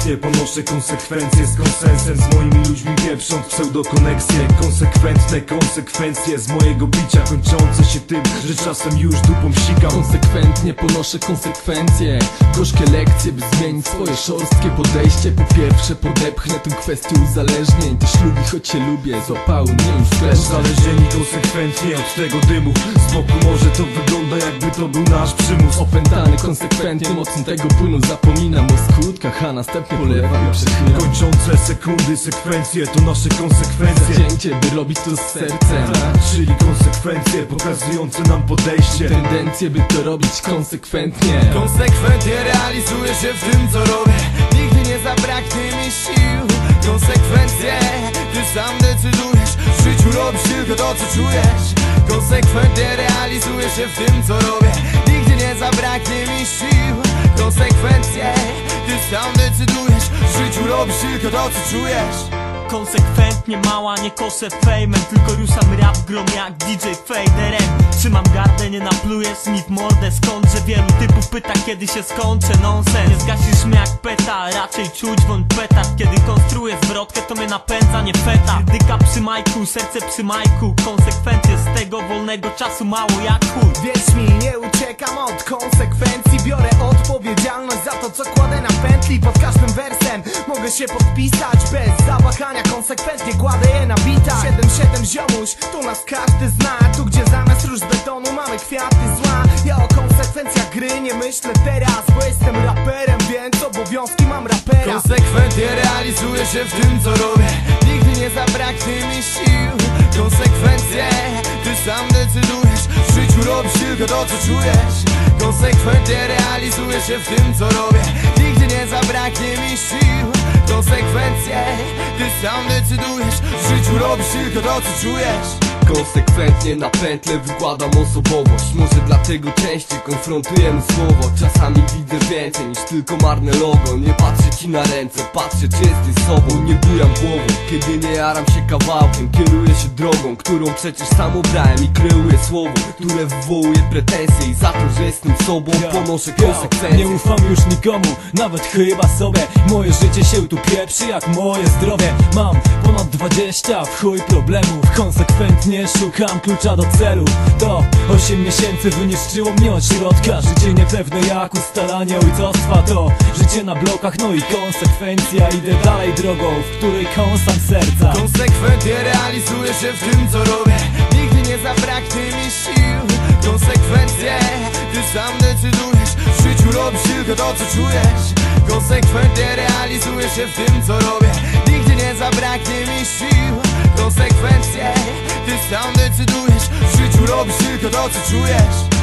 konsekwencje, ponoszę konsekwencje z konsensem, z moimi ludźmi pieprząc pseudokoneksje. Konsekwentne konsekwencje z mojego bicia, kończące się tym, że czasem już dupą sikam. Konsekwentnie ponoszę konsekwencje, gorzkie lekcje, by zmienić swoje szorstkie podejście. Po pierwsze podepchnę tę kwestię uzależnień, też lubi, choć się lubię, złapały mnie już flesz. Uzależnieni konsekwentnie od tego dymu, z boku może to wygląda jakby to był nasz przymus. Opętany konsekwentnie mocą tego płynu, zapominam o skutkach, a następnie polewam i przechylam. Kończące sekundy, sekwencje to nasze konsekwencje. Zacięcie, by robić to z sercem, czyli konsekwencje pokazujące nam podejście. Tendencje, by to robić konsekwentnie. Konsekwentnie realizuję się w tym, co robię. Nigdy nie zabraknie mi sił. Konsekwencje, ty sam decydujesz. W życiu robisz tylko to, co czujesz. Konsekwentnie realizuję się w tym, co robię. Nigdy nie zabraknie mi sił. Konsekwencje, ty sam decydujesz. W życiu robisz tylko to, co czujesz. Konsekwentnie mała, nie koszę fejmem, tylko ruszam rap grom jak DJ Faderem. Trzymam gardę, nie naplujesz mi w mordę, skądże wielu typów pyta, kiedy się skończę. Nonsens, nie zgasisz mnie jak peta, raczej czuć wąt petard. Kiedy konstruuję zwrotkę, to mnie napędza, nie feta. Dyka przy majku, serce przy majku. Konsekwencje z tego wolnego czasu mało jak chuj. Wierz mi, nie uciekam od konsekwencji. Biorę odpowiedzialność za to, co kładę na pętli. Pod każdym wersem mogę się podpisać bez zawahania. Konsekwentnie kładę je na bitach. 7-7 ziomuś, tu nas każdy zna. Tu gdzie zamiast róż z betonu mamy kwiaty zła. Ja o konsekwencjach gry nie myślę teraz, bo jestem raperem, więc obowiązki mam rapera. Konsekwentnie realizuję się w tym, co robię. Nigdy nie zabraknie mi sił. Konsekwencje, ty sam decydujesz. W życiu robisz tylko to, co czujesz. Konsekwentnie realizuję się w tym, co robię. Nigdy nie zabraknie mi sił. Konsekwencje, ty sam decydujesz. W życiu robisz tylko to, co czujesz. Konsekwentnie na pętlę wykładam osobowość. Może dlatego częściej konfrontujemy słowo. Czasami widzę więcej niż tylko marne logo. Nie patrzę ci na ręce, patrzę czy jesteś sobą. Nie bujam głową, kiedy nie jaram się kawałkiem. Kieruję się drogą, którą przecież sam obrałem. I kreuję słowo, które wywołuje pretensje. I za to, że jestem sobą, ponoszę konsekwencje. Nie ufam już nikomu, nawet chyba sobie. Moje życie się tu pieprzy jak moje zdrowie. Mam ponad 20, w chuj problemów. Konsekwentnie szukam klucza do celu. To 8 miesięcy wyniszczyło mnie od środka. Życie niepewne jak ustalanie ojcostwa. To życie na blokach, no i konsekwencja. Idę dalej drogą, w której kąsam serca. Konsekwentnie realizuję się w tym, co robię. Nigdy nie zabraknie mi sił. Konsekwencje, ty sam decydujesz. W życiu robisz tylko to, co czujesz. Konsekwentnie realizuję się w tym, co robię. Nigdy nie zabraknie mi sił. Konsekwencje, ty sam decydujesz. W życiu robisz tylko to, co czujesz.